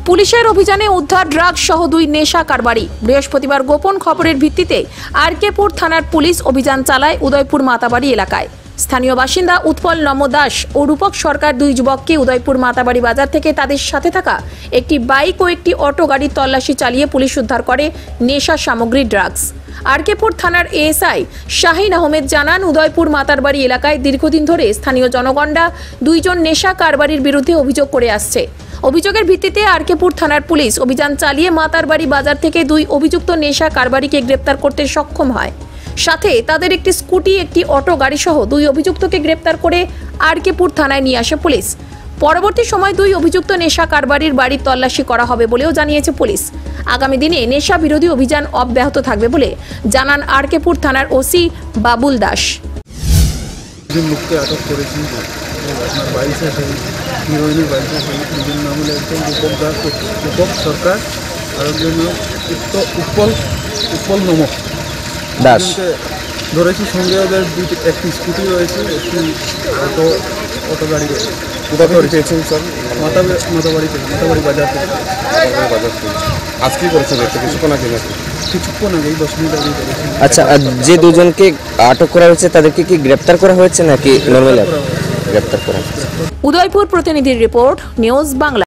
পুলিশের অভিযানে উদ্ধার ড্রাগস সহ 2 নেশা কারবারি। বৃহস্পতিবার গোপন খবরের ভিত্তিতে আরকেপুর থানার পুলিশ অভিযান চালায় উদয়পুর মাতাবাড়ি এলাকায়। স্থানীয় বাসিন্দা উৎপল নম দাস ও রূপক সরকার 2 যুবককে উদয়পুর মাতাবাড়ি বাজার থেকে তাদের সাথে থাকা একটি বাইক ও একটি অটো গাড়ির তল্লাশি চালিয়ে পুলিশ উদ্ধার করে নেশা সামগ্রী ড্রাগস। আরকেপুর থানার এএসআই শাহিন আহমেদ জানান, উদয়পুর মাতারবাড়ি এলাকায় দীর্ঘদিন ধরে স্থানীয় জনগণরা 2 জন নেশা কারবারির বিরুদ্ধে অভিযোগ করে আসছে। অভিযোগের ভিত্তিতে আরকেপুর থানার পুলিশ অভিযান চালিয়ে মাতারবাড়ি বাজার থেকে 2 অভিযুক্ত নেশা কারবারিকে গ্রেপ্তার করতে সক্ষম হয়। সাথে তাদের একটি স্কুটি, একটি অটো গাড়ি সহ 2 অভিযুক্তকে গ্রেপ্তার করে আরকেপুর থানায় নিয়ে আসে পুলিশ। পরবর্তী সময় 2 অভিযুক্ত নেশা কারবারির বাড়ির তল্লাশি করা হবে বলেও জানিয়েছে পুলিশ। আগামী দিনে নেশা বিরোধী অভিযান অব্যাহত থাকবে বলে জানান আরকেপুর থানার ওসি বাবুল দাস। আটক করেছি আপনার 22 হিরোইনের 22 নাম হলো একজন রূপক সরকার, আর একজন উৎপল নমক দাস ধরেছি। সঙ্গে ওদের একটি স্কুটি রয়েছে, একটি অটো গাড়ি রয়েছে। কোথা থেকে পেয়েছেন স্যার? মাতাবাড়ি বাজার থেকে। আজ কি করেছেন? কিছুক্ষণ আগে নাকি? কিছুক্ষণ আগেই 10 মিনিট আগে করেছি। আচ্ছা, যে 2 জনকে আটক করা হয়েছে তাদেরকে কি গ্রেপ্তার করা হয়েছে নাকি নরমালি গ্রেপ্তার করা হয়েছে? উদয়পুর প্রতিনিধির রিপোর্ট, নিউজ বাংলা।